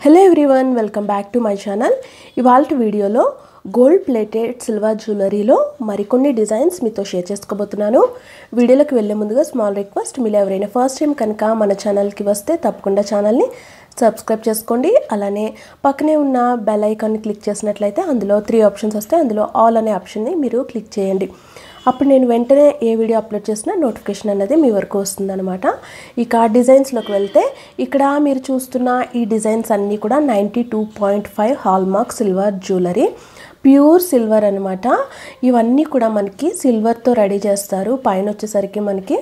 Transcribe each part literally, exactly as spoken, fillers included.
Hello everyone, welcome back to my channel. ఇవాల్టి వీడియోలో gold plated silver జ్యువెలరీలో మరికొన్ని designs మీతో షేర్ చేసుకోబోతున్నాను. వీడియోలోకి వెళ్ళే ముందుగా స్మాల్ రిక్వెస్ట్, మీరు ఎవరైనా ఫస్ట్ టైం కనుక మన ఛానల్కి వస్తే తప్పకుండా ఛానల్ని సబ్స్క్రైబ్ చేసుకోండి. అలానే పక్కనే ఉన్న బెల్ ఐకాన్ని క్లిక్ చేసినట్లయితే అందులో త్రీ ఆప్షన్స్ వస్తాయి. అందులో ఆల్ అనే ఆప్షన్ని మీరు క్లిక్ చేయండి. అప్పుడు నేను వెంటనే ఏ వీడియో అప్లోడ్ చేసినా నోటిఫికేషన్ అనేది మీ వరకు వస్తుందన్నమాట. ఇక డిజైన్స్లోకి వెళ్తే ఇక్కడ మీరు చూస్తున్న ఈ డిజైన్స్ అన్నీ కూడా ninety two point five hallmark silver jewellery, pure silver అనమాట. ఇవన్నీ కూడా మనకి సిల్వర్తో రెడీ చేస్తారు. పైన వచ్చేసరికి మనకి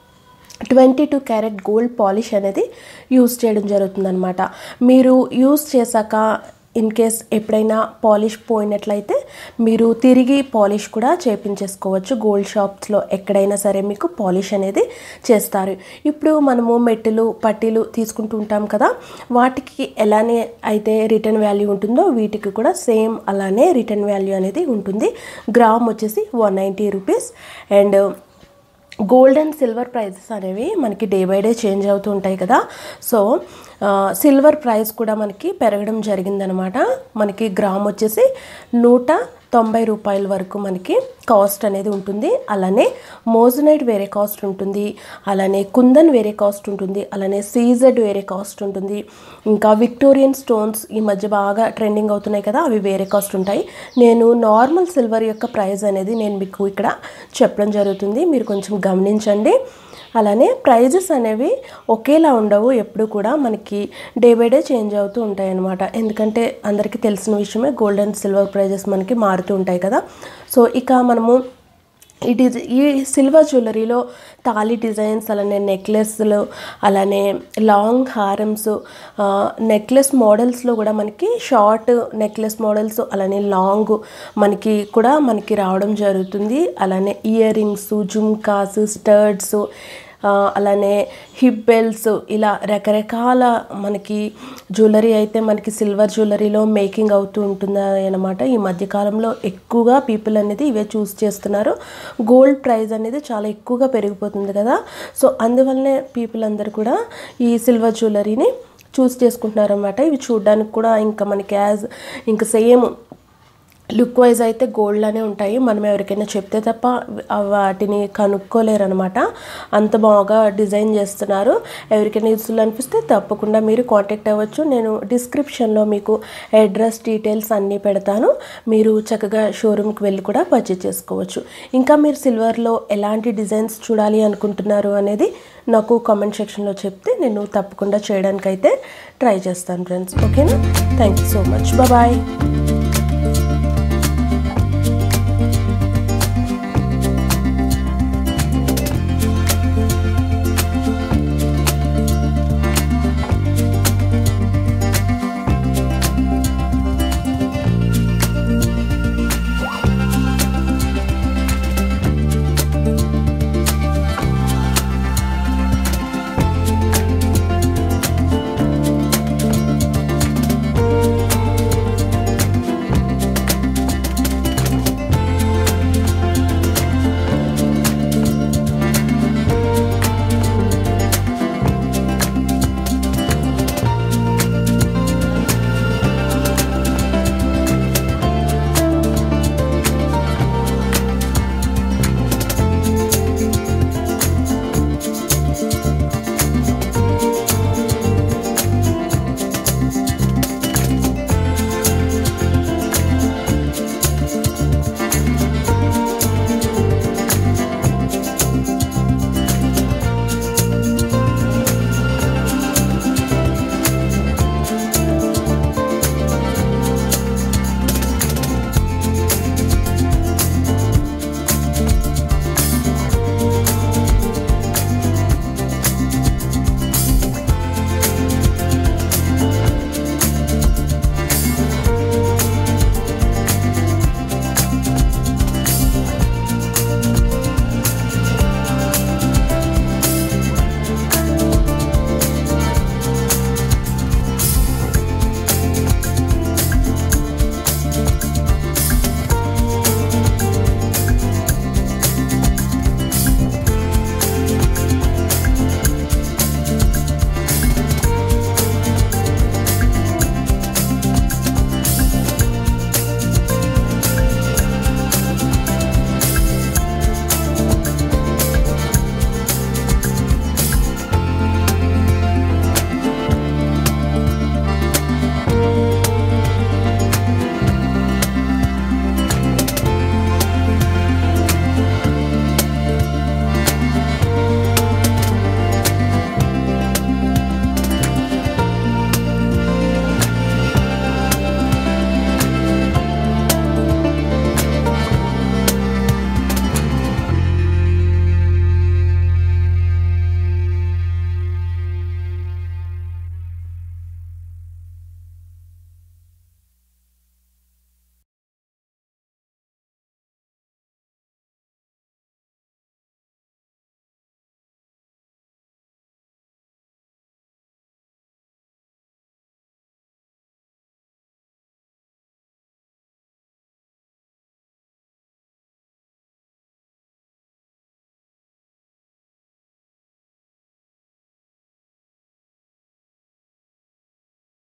twenty two carat gold polish అనేది యూజ్ చేయడం జరుగుతుందన్నమాట. మీరు యూజ్ చేశాక ఇన్ కేస్ ఎప్పుడైనా పాలిష్ పోయినట్లయితే మీరు తిరిగి పాలిష్ కూడా చేయించేసుకోవచ్చు. గోల్డ్ షాప్స్లో ఎక్కడైనా సరే మీకు పాలిష్ అనేది చేస్తారు. ఇప్పుడు మనము మెట్టెలు పట్టీలు తీసుకుంటూ ఉంటాం కదా, వాటికి ఎలానే అయితే రిటర్న్ వాల్యూ ఉంటుందో వీటికి కూడా సేమ్ అలానే రిటర్న్ వాల్యూ అనేది ఉంటుంది. గ్రామ్ వచ్చేసి one ninety rupees. And gold and silver prices అనేవి మనకి డే బై డే చేంజ్ అవుతూ ఉంటాయి కదా. సో సిల్వర్ ప్రైస్ కూడా మనకి పెరగడం జరిగిందనమాట. మనకి గ్రామ్ వచ్చేసి నూట తొంభై రూపాయల వరకు మనకి కాస్ట్ అనేది ఉంటుంది. అలానే మోజనైట్ వేరే కాస్ట్ ఉంటుంది, అలానే కుందన్ వేరే కాస్ట్ ఉంటుంది, అలానే సీజెడ్ వేరే కాస్ట్ ఉంటుంది. ఇంకా విక్టోరియన్ స్టోన్స్ ఈ మధ్య బాగా ట్రెండింగ్ అవుతున్నాయి కదా, అవి వేరే కాస్ట్ ఉంటాయి. నేను నార్మల్ సిల్వర్ యొక్క ప్రైస్ అనేది నేను మీకు ఇక్కడ చెప్పడం జరుగుతుంది, మీరు కొంచెం గమనించండి. అలానే ప్రైజెస్ అనేవి ఒకేలా ఉండవు, ఎప్పుడు కూడా మనకి డే బై డే చేంజ్ అవుతూ ఉంటాయి అన్నమాట. ఎందుకంటే అందరికీ తెలిసిన విషయమే, గోల్డ్ అండ్ సిల్వర్ ప్రైజెస్ మనకి మారుతూ ఉంటాయి కదా. సో ఇక మనము ఈ డిజై ఈ సిల్వర్ జ్యువెలరీలో తాళి డిజైన్స్, అలానే నెక్లెస్లు, అలానే లాంగ్ హారమ్స్, నెక్లెస్ మోడల్స్లో కూడా మనకి షార్ట్ నెక్లెస్ మోడల్స్, అలానే లాంగ్ మనకి కూడా మనకి రావడం జరుగుతుంది. అలానే ఇయర్ రింగ్స్, జుమ్కాస్, స్టర్డ్స్, అలానే హిప్ బెల్ట్స్, ఇలా రకరకాల మనకి జ్యువెలరీ అయితే మనకి సిల్వర్ జ్యువెలరీలో మేకింగ్ అవుతూ ఉంటుంది అన్నమాట. ఈ మధ్యకాలంలో ఎక్కువగా పీపుల్ అనేది ఇవే చూస్ చేస్తున్నారు. గోల్డ్ ప్రైస్ అనేది చాలా ఎక్కువగా పెరిగిపోతుంది కదా. సో అందువల్లనే పీపుల్ అందరు కూడా ఈ సిల్వర్ జ్యువెలరీని చూస్ చేసుకుంటున్నారు అన్నమాట. ఇవి చూడడానికి కూడా ఇంకా మనకి యాజ్ ఇంకా సేమ్ లుక్ వైజ్ అయితే గోల్డ్లానే ఉంటాయి. మనం ఎవరికైనా చెప్తే తప్ప వాటిని కనుక్కోలేరు అనమాట, అంత బాగా డిజైన్ చేస్తున్నారు. ఎవరికైనా యూస్ఫుల్ అనిపిస్తే తప్పకుండా మీరు కాంటాక్ట్ అవ్వచ్చు. నేను డిస్క్రిప్షన్లో మీకు అడ్రస్ డీటెయిల్స్ అన్నీ పెడతాను, మీరు చక్కగా షోరూమ్కి వెళ్ళి కూడా పర్చేజ్ చేసుకోవచ్చు. ఇంకా మీరు సిల్వర్లో ఎలాంటి డిజైన్స్ చూడాలి అనుకుంటున్నారు అనేది నాకు కామెంట్ సెక్షన్లో చెప్తే నేను తప్పకుండా చేయడానికైతే ట్రై చేస్తాను ఫ్రెండ్స్. ఓకేనా? Thank you so much. Bye.